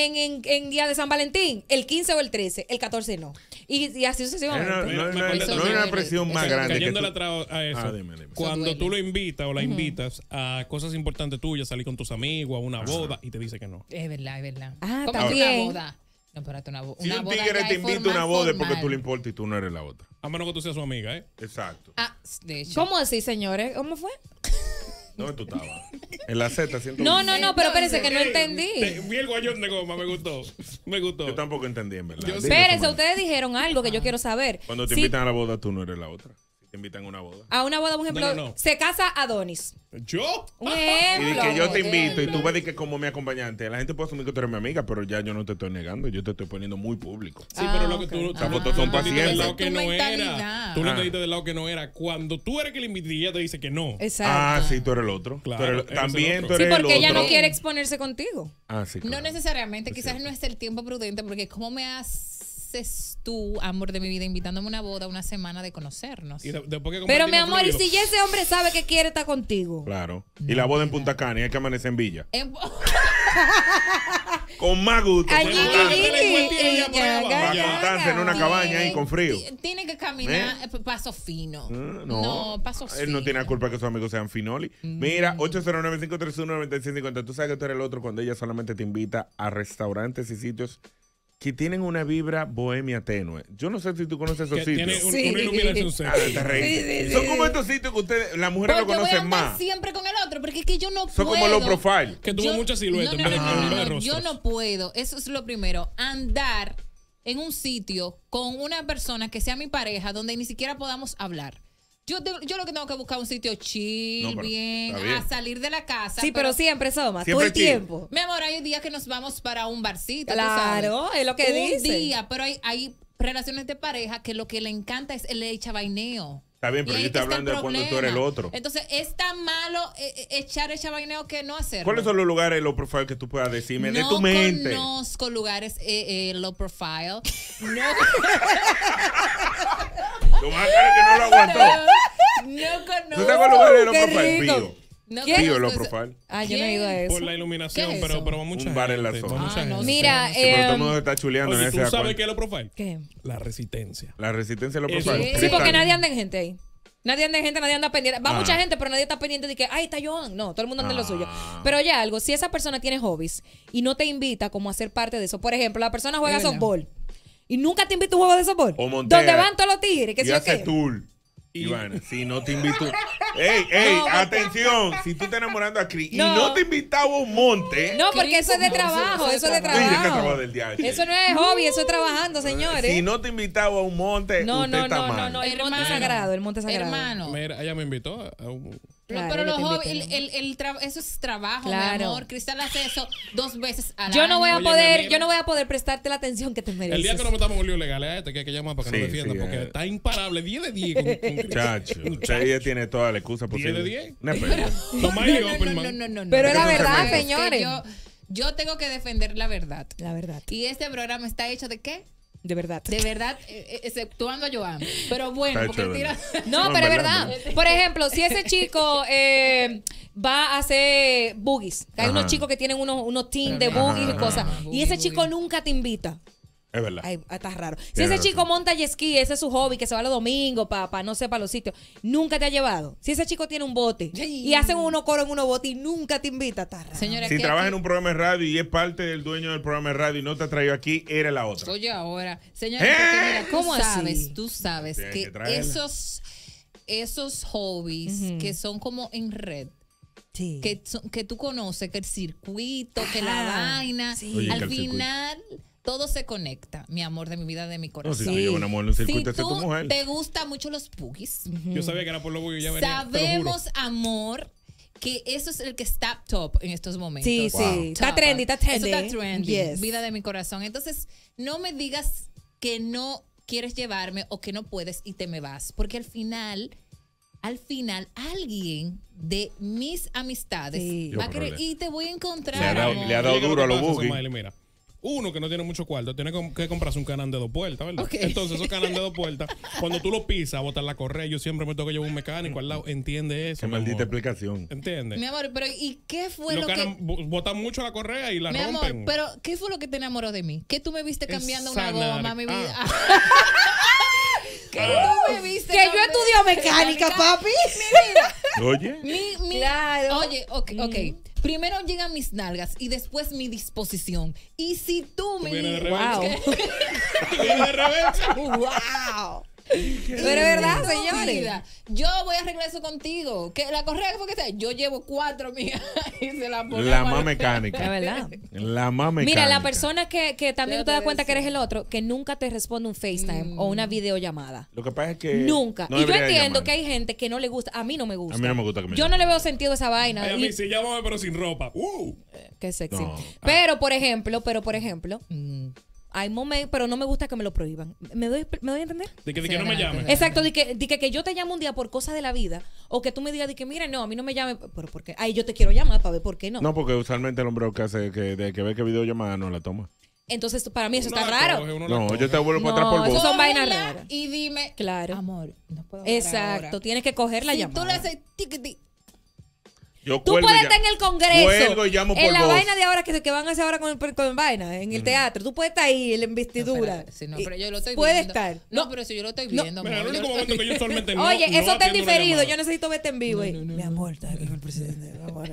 [SPEAKER 4] En día de San Valentín, el 15 o el 13, el 14 no. Y así
[SPEAKER 2] No,
[SPEAKER 4] sucesivamente.
[SPEAKER 2] no hay una presión más grande que
[SPEAKER 3] Cayéndole
[SPEAKER 2] tú.
[SPEAKER 3] atrás a eso.
[SPEAKER 2] Ah, dime.
[SPEAKER 3] Cuando
[SPEAKER 5] duele.
[SPEAKER 3] tú lo invitas o la invitas a cosas importantes tuyas, salir con tus amigos, a una boda, y te dice que no.
[SPEAKER 5] Es verdad, es verdad.
[SPEAKER 4] Ah,
[SPEAKER 5] ¿Cómo
[SPEAKER 4] también.
[SPEAKER 5] una boda? No, espérate, una boda.
[SPEAKER 2] Si
[SPEAKER 5] Una
[SPEAKER 2] un
[SPEAKER 5] boda
[SPEAKER 2] tigre
[SPEAKER 5] ya
[SPEAKER 2] te
[SPEAKER 5] es
[SPEAKER 2] invita a una
[SPEAKER 5] formal,
[SPEAKER 2] boda es porque
[SPEAKER 5] formal.
[SPEAKER 2] tú le importas y tú no eres la otra.
[SPEAKER 3] A menos que tú seas su amiga, ¿eh?
[SPEAKER 2] Exacto.
[SPEAKER 5] Ah, de hecho.
[SPEAKER 4] ¿Cómo así, señores? ¿Cómo fue?
[SPEAKER 2] ¿Dónde tú estabas? En la Z, siento.
[SPEAKER 4] No, pero espérense que no entendí.
[SPEAKER 3] Vi el guayón de goma, me gustó. Me gustó.
[SPEAKER 2] Yo tampoco entendí, en verdad.
[SPEAKER 3] Yo
[SPEAKER 2] Dime,
[SPEAKER 4] Espérense,
[SPEAKER 2] Somalia.
[SPEAKER 4] ustedes dijeron algo que yo quiero saber.
[SPEAKER 2] Cuando te
[SPEAKER 4] Si
[SPEAKER 2] invitan a la boda, tú no eres la otra. Si te invitan a una boda.
[SPEAKER 4] a una boda, por ejemplo,
[SPEAKER 3] No.
[SPEAKER 4] se casa Adonis.
[SPEAKER 3] ¿Yo?
[SPEAKER 4] Un
[SPEAKER 2] Y
[SPEAKER 4] ejemplo.
[SPEAKER 2] de que yo te invito y tú vas a decir que como mi acompañante, la gente puede asumir que tú eres mi amiga, pero ya yo no te estoy negando, yo te estoy poniendo muy público.
[SPEAKER 3] Sí, pero lo que
[SPEAKER 4] ok.
[SPEAKER 3] tú,
[SPEAKER 2] Las fotos son
[SPEAKER 3] tú entendiste del
[SPEAKER 2] pacientes.
[SPEAKER 3] lado que
[SPEAKER 5] Tu
[SPEAKER 3] no era.
[SPEAKER 5] mentalidad.
[SPEAKER 3] Tú lo
[SPEAKER 2] Ah.
[SPEAKER 3] entendiste del lado que no era. Cuando tú eres que le invitas y ella te dice que no.
[SPEAKER 4] Exacto.
[SPEAKER 2] Ah, sí, tú eres el otro.
[SPEAKER 3] Claro,
[SPEAKER 2] Tú eres-
[SPEAKER 3] eres el
[SPEAKER 2] también
[SPEAKER 3] otro.
[SPEAKER 2] tú
[SPEAKER 4] Sí,
[SPEAKER 2] eres el
[SPEAKER 4] porque ella
[SPEAKER 2] otro.
[SPEAKER 4] no quiere exponerse contigo.
[SPEAKER 2] Ah, sí,
[SPEAKER 5] No
[SPEAKER 2] claro.
[SPEAKER 5] necesariamente,
[SPEAKER 2] Es
[SPEAKER 5] quizás
[SPEAKER 2] cierto.
[SPEAKER 5] no es el tiempo prudente, porque ¿cómo me haces tú, amor de mi vida, invitándome a una boda una semana de conocernos?
[SPEAKER 3] Y después que
[SPEAKER 4] Pero mi
[SPEAKER 3] compartimos
[SPEAKER 4] amor, ¿y
[SPEAKER 3] fluido,
[SPEAKER 4] si ya ese hombre sabe que quiere estar contigo?
[SPEAKER 2] Claro. Y la boda en Punta Cana y hay que amanecer en Villa. con más gusto.
[SPEAKER 4] Ay,
[SPEAKER 2] Va a contarse en una cabaña ahí con frío.
[SPEAKER 5] Tiene que caminar paso fino.
[SPEAKER 2] No,
[SPEAKER 5] paso fino.
[SPEAKER 2] Él no tiene la culpa que sus amigos sean finoli. Mira, 809-531-9650. Tú sabes que tú eres el otro cuando ella solamente te invita a restaurantes y sitios que tienen una vibra bohemia tenue. Yo no sé si tú conoces esos sitios.
[SPEAKER 3] Tiene una iluminación sexy.
[SPEAKER 2] Son como estos sitios que ustedes, las mujeres lo conocen más.
[SPEAKER 5] Siempre con el otro, porque es que yo no puedo.
[SPEAKER 2] Son como low profile.
[SPEAKER 3] Que tuvo mucha silueta
[SPEAKER 5] yo no puedo. Eso es lo primero. Andar en un sitio con una persona que sea mi pareja donde ni siquiera podamos hablar. Yo lo que tengo que buscar un sitio chill, bien, a salir de la casa.
[SPEAKER 4] Sí, pero siempre, Soma,
[SPEAKER 2] siempre
[SPEAKER 4] todo el
[SPEAKER 2] chill.
[SPEAKER 4] tiempo.
[SPEAKER 5] Mi amor, hay días que nos vamos para un barcito.
[SPEAKER 4] Claro,
[SPEAKER 5] tú sabes.
[SPEAKER 4] es lo que dice.
[SPEAKER 5] Un día, pero hay relaciones de pareja que lo que le encanta es el chabaineo.
[SPEAKER 2] Está bien, pero yo estoy hablando de cuando tú eres el otro.
[SPEAKER 5] Entonces, es tan malo echar el chabaineo que no hacerlo.
[SPEAKER 2] ¿Cuáles son los lugares low profile que tú puedas decirme de
[SPEAKER 5] No
[SPEAKER 2] tu mente?
[SPEAKER 5] conozco lugares low profile. No.
[SPEAKER 2] Tu más cara que no lo aguantó.
[SPEAKER 5] No conozco.
[SPEAKER 2] ¿Tú sabes lugares low
[SPEAKER 4] Qué
[SPEAKER 2] profile?
[SPEAKER 4] rico.
[SPEAKER 2] Pío.
[SPEAKER 5] No
[SPEAKER 2] Pío low
[SPEAKER 5] conozco
[SPEAKER 2] profile.
[SPEAKER 4] Ah, yo no he ido a eso.
[SPEAKER 3] Por la iluminación,
[SPEAKER 5] ¿Qué es
[SPEAKER 3] pero
[SPEAKER 5] eso?
[SPEAKER 3] va mucha
[SPEAKER 2] Un bar en la
[SPEAKER 3] gente,
[SPEAKER 2] zona.
[SPEAKER 3] va mucha gente.
[SPEAKER 4] Mira,
[SPEAKER 2] Sí, pero todo el mundo se está chuleando en
[SPEAKER 3] Oye,
[SPEAKER 2] ese
[SPEAKER 3] ¿tú
[SPEAKER 2] acuerdo.
[SPEAKER 3] sabes qué es lo profile?
[SPEAKER 4] ¿Qué?
[SPEAKER 3] La resistencia.
[SPEAKER 2] La resistencia low
[SPEAKER 3] Eso.
[SPEAKER 2] profile.
[SPEAKER 4] Sí, porque nadie anda en gente ahí. Nadie anda en gente, nadie anda pendiente. Va
[SPEAKER 2] Ah.
[SPEAKER 4] mucha gente, pero nadie está pendiente de que, ay, está Joan. No, todo el mundo anda en lo suyo. Pero oye algo, si esa persona tiene hobbies y no te invita como a ser parte de eso, por ejemplo, la persona juega
[SPEAKER 5] Es verdad.
[SPEAKER 4] softball y nunca te invita a un juego de softball.
[SPEAKER 2] O montea.
[SPEAKER 4] Donde van todos los tigres, que
[SPEAKER 2] Y
[SPEAKER 4] sí o
[SPEAKER 2] hace
[SPEAKER 4] qué.
[SPEAKER 2] tour. Iván, si no te invito. ¡Ey,
[SPEAKER 4] No,
[SPEAKER 2] atención! Si tú estás enamorando a Cris y
[SPEAKER 4] No.
[SPEAKER 2] no te invitaba a un monte.
[SPEAKER 4] No, porque eso es de
[SPEAKER 5] No,
[SPEAKER 4] trabajo,
[SPEAKER 5] eso
[SPEAKER 4] eso es de
[SPEAKER 2] Mira que
[SPEAKER 4] trabajo.
[SPEAKER 2] trabajo del diario.
[SPEAKER 4] Eso no es hobby, eso es trabajando, señores.
[SPEAKER 2] Si no te invitaba a un monte,
[SPEAKER 4] No,
[SPEAKER 2] usted
[SPEAKER 4] no,
[SPEAKER 2] está
[SPEAKER 4] no, no,
[SPEAKER 2] mal.
[SPEAKER 4] no, el monte
[SPEAKER 5] Hermano.
[SPEAKER 4] es sagrado, el monte es sagrado.
[SPEAKER 5] Hermano.
[SPEAKER 3] Mira, ella me invitó a un...
[SPEAKER 4] Claro,
[SPEAKER 5] pero
[SPEAKER 4] yo
[SPEAKER 5] los
[SPEAKER 4] te
[SPEAKER 5] hobbies,
[SPEAKER 4] invité.
[SPEAKER 5] eso es trabajo,
[SPEAKER 4] Claro.
[SPEAKER 5] mi amor. Cristal hace eso 2 veces al
[SPEAKER 4] Yo
[SPEAKER 5] año.
[SPEAKER 4] no voy a
[SPEAKER 3] Oye,
[SPEAKER 4] poder,
[SPEAKER 3] mira.
[SPEAKER 4] yo no voy a poder prestarte la atención que te mereces.
[SPEAKER 3] El día que nos metamos en un lío legal a este, que hay que llamar para que
[SPEAKER 2] Sí,
[SPEAKER 3] nos defienda,
[SPEAKER 2] sí,
[SPEAKER 3] porque está imparable. 10 de 10 con
[SPEAKER 2] Muchacho, usted ya tiene toda la excusa
[SPEAKER 3] 10
[SPEAKER 2] posible.
[SPEAKER 3] de 10.
[SPEAKER 2] No, espera.
[SPEAKER 3] Tomás y Opperman.
[SPEAKER 5] No.
[SPEAKER 4] Pero es la
[SPEAKER 2] Eso se
[SPEAKER 4] verdad,
[SPEAKER 2] merece.
[SPEAKER 4] señores.
[SPEAKER 5] Yo tengo que defender la verdad.
[SPEAKER 4] La verdad,
[SPEAKER 5] Y este programa está hecho de qué?
[SPEAKER 4] de verdad.
[SPEAKER 5] De verdad, exceptuando a Joan. Pero bueno,
[SPEAKER 2] Está
[SPEAKER 5] porque
[SPEAKER 2] hecho de
[SPEAKER 5] tira.
[SPEAKER 2] verdad.
[SPEAKER 4] No,
[SPEAKER 2] No,
[SPEAKER 4] pero es
[SPEAKER 2] en
[SPEAKER 4] verdad.
[SPEAKER 2] verdad,
[SPEAKER 4] Por ejemplo, si ese chico va a hacer boogies, que hay
[SPEAKER 2] Ajá.
[SPEAKER 4] unos chicos que tienen unos teams de
[SPEAKER 5] Ajá,
[SPEAKER 4] boogies y
[SPEAKER 2] ajá,
[SPEAKER 4] cosas,
[SPEAKER 2] ajá.
[SPEAKER 4] y ese
[SPEAKER 5] Boogie,
[SPEAKER 4] chico nunca te invita.
[SPEAKER 2] Es verdad.
[SPEAKER 4] Ay, está raro. Si
[SPEAKER 2] Tienes
[SPEAKER 4] ese chico
[SPEAKER 2] razón.
[SPEAKER 4] monta jet ski, ese es su hobby, que se va los domingos para no sé, para los sitios, nunca te ha llevado. Si ese chico tiene un bote y hacen unos coros en unos botes y nunca te invita, está raro.
[SPEAKER 5] Señora,
[SPEAKER 2] Si
[SPEAKER 5] que
[SPEAKER 2] trabaja
[SPEAKER 5] aquí-
[SPEAKER 2] en un programa de radio y es parte del dueño del programa de radio y no te ha traído aquí, eres la otra.
[SPEAKER 5] Oye, ahora, señora,
[SPEAKER 2] ¿Eh?
[SPEAKER 5] porque mira,
[SPEAKER 4] ¿Cómo así?
[SPEAKER 5] tú sabes
[SPEAKER 2] Tienes
[SPEAKER 5] que
[SPEAKER 2] que traerla.
[SPEAKER 5] esos hobbies que son como en red,
[SPEAKER 4] Sí.
[SPEAKER 5] que tú conoces, que el circuito, que la
[SPEAKER 4] Ajá,
[SPEAKER 5] vaina,
[SPEAKER 4] sí.
[SPEAKER 2] Oye, que
[SPEAKER 5] al
[SPEAKER 2] el circuito.
[SPEAKER 5] final todo se conecta, mi amor de mi vida, de mi
[SPEAKER 2] No,
[SPEAKER 5] corazón.
[SPEAKER 2] si tú llevas una mujer en un
[SPEAKER 5] Si
[SPEAKER 2] circuito, esa es tu
[SPEAKER 5] tú
[SPEAKER 2] mujer.
[SPEAKER 5] te gustan mucho los boogies,
[SPEAKER 3] Yo sabía que era por lo que ya venía. te lo juro.
[SPEAKER 5] sabemos, amor, que eso es el que está top en estos momentos.
[SPEAKER 4] Sí,
[SPEAKER 2] Wow.
[SPEAKER 4] sí. Está
[SPEAKER 5] Top.
[SPEAKER 4] trendy, está trendy.
[SPEAKER 5] Eso está trendy.
[SPEAKER 4] Yes.
[SPEAKER 5] Vida de mi corazón. Entonces, no me digas que no quieres llevarme o que no puedes y te me vas. Porque al final, alguien de mis amistades
[SPEAKER 4] Sí.
[SPEAKER 5] va a
[SPEAKER 2] Yo,
[SPEAKER 5] querer
[SPEAKER 2] pero
[SPEAKER 5] y te voy a encontrar.
[SPEAKER 2] Le ha dado-
[SPEAKER 5] amor.
[SPEAKER 2] le ha dado
[SPEAKER 3] Oye, ¿qué
[SPEAKER 2] duro a
[SPEAKER 3] es lo
[SPEAKER 2] los
[SPEAKER 3] que pasa,
[SPEAKER 2] boogies.
[SPEAKER 3] Somaili? Mira, uno que no tiene mucho cuarto tiene que comprarse un canal de 2 puertas, ¿verdad?
[SPEAKER 5] Ok.
[SPEAKER 3] Entonces, esos canales de 2 puertas, cuando tú lo pisas, botas la correa. Yo siempre me tengo que llevar un mecánico al lado. Entiende eso.
[SPEAKER 2] Qué
[SPEAKER 3] mi
[SPEAKER 2] maldita
[SPEAKER 3] amor.
[SPEAKER 2] explicación.
[SPEAKER 3] ¿Entiendes?
[SPEAKER 5] Mi amor, pero ¿y qué fue
[SPEAKER 3] Los
[SPEAKER 5] lo que...
[SPEAKER 3] canas botan mucho la correa y la
[SPEAKER 5] Mi
[SPEAKER 3] rompen.
[SPEAKER 5] amor, pero ¿qué fue lo que te enamoró de mí? Que tú me viste cambiando una
[SPEAKER 3] sanar.
[SPEAKER 5] goma, mi vida.
[SPEAKER 3] Ah.
[SPEAKER 5] Que tú me viste
[SPEAKER 4] Que yo
[SPEAKER 5] cambiando-
[SPEAKER 4] estudio mecánica, papi.
[SPEAKER 2] Oye,
[SPEAKER 4] Claro.
[SPEAKER 5] Oye, ok. Primero llegan mis nalgas y después mi disposición. Y si tú me
[SPEAKER 3] vienes de
[SPEAKER 5] dices-
[SPEAKER 4] Wow.
[SPEAKER 3] Viene de reversa.
[SPEAKER 4] Wow. Pero es verdad,
[SPEAKER 5] No,
[SPEAKER 4] señores.
[SPEAKER 5] vida, yo voy a arreglar eso contigo. Que la correa fue que sea. Yo llevo 4 mías y se la ponemos.
[SPEAKER 2] la más
[SPEAKER 4] Es
[SPEAKER 2] mecánica.
[SPEAKER 4] verdad.
[SPEAKER 2] La más mecánica.
[SPEAKER 4] Mira, la persona que también
[SPEAKER 5] Yo
[SPEAKER 4] tú te das
[SPEAKER 5] te
[SPEAKER 4] cuenta que
[SPEAKER 5] decía.
[SPEAKER 4] eres el otro, que nunca te responde un FaceTime o una videollamada.
[SPEAKER 2] Lo que pasa es que.
[SPEAKER 4] Nunca.
[SPEAKER 2] no
[SPEAKER 4] Y yo
[SPEAKER 2] debería
[SPEAKER 4] entiendo
[SPEAKER 2] llamar.
[SPEAKER 4] que hay gente que no le gusta. A mí no me gusta.
[SPEAKER 2] A mí no me gusta que me
[SPEAKER 4] Yo
[SPEAKER 2] llamen.
[SPEAKER 4] no le veo sentido a esa vaina.
[SPEAKER 3] Ay, a
[SPEAKER 4] Y-
[SPEAKER 3] mí sí, llámame, pero sin ropa.
[SPEAKER 4] Qué sexy.
[SPEAKER 2] No.
[SPEAKER 4] Pero, por ejemplo, hay momentos, pero no me gusta que me lo prohíban. ¿Me doy a entender?
[SPEAKER 3] De que no me llames.
[SPEAKER 4] Exacto, de que yo te llamo un día por cosas de la vida, o que tú me digas de que, mira, no, a mí no me llame, pero ¿por qué? Ay, yo te quiero llamar para ver por qué no.
[SPEAKER 2] No, porque usualmente el hombre lo que hace es que de que ve que videollamada no la toma.
[SPEAKER 4] Entonces, para mí eso
[SPEAKER 3] Uno
[SPEAKER 4] está
[SPEAKER 3] la
[SPEAKER 4] raro.
[SPEAKER 3] coge, uno la
[SPEAKER 2] No,
[SPEAKER 3] coge.
[SPEAKER 2] yo te vuelvo para
[SPEAKER 4] No,
[SPEAKER 2] atrás por
[SPEAKER 4] eso
[SPEAKER 2] vos.
[SPEAKER 4] son vainas
[SPEAKER 5] Cógela
[SPEAKER 4] raras.
[SPEAKER 5] Y dime,
[SPEAKER 4] Claro.
[SPEAKER 5] amor, no puedo hablar
[SPEAKER 4] Exacto,
[SPEAKER 5] ahora.
[SPEAKER 4] tienes que coger la
[SPEAKER 5] Si
[SPEAKER 4] llamada.
[SPEAKER 5] tú le haces tiquiti,
[SPEAKER 2] Yo
[SPEAKER 4] Tú
[SPEAKER 2] cuelgo
[SPEAKER 4] puedes
[SPEAKER 2] y
[SPEAKER 4] estar en el Congreso,
[SPEAKER 2] cuelgo y llamo
[SPEAKER 4] en
[SPEAKER 2] por
[SPEAKER 4] la
[SPEAKER 2] voz.
[SPEAKER 4] vaina de ahora que van a hacer ahora con vaina, en el teatro. Tú puedes estar ahí en la investidura.
[SPEAKER 5] Espérate, sí, no, pero yo lo estoy
[SPEAKER 4] Puede
[SPEAKER 5] viendo.
[SPEAKER 4] estar.
[SPEAKER 5] No, pero si yo lo estoy viendo,
[SPEAKER 3] Mira, el
[SPEAKER 5] amor, yo
[SPEAKER 3] único
[SPEAKER 5] lo estoy
[SPEAKER 3] momento que yo usualmente no.
[SPEAKER 4] Oye,
[SPEAKER 3] no
[SPEAKER 4] eso está en
[SPEAKER 3] atiendo una
[SPEAKER 4] diferido.
[SPEAKER 3] llamada.
[SPEAKER 4] Yo necesito verte en vivo. Mi amor, está aquí el presidente. Vamos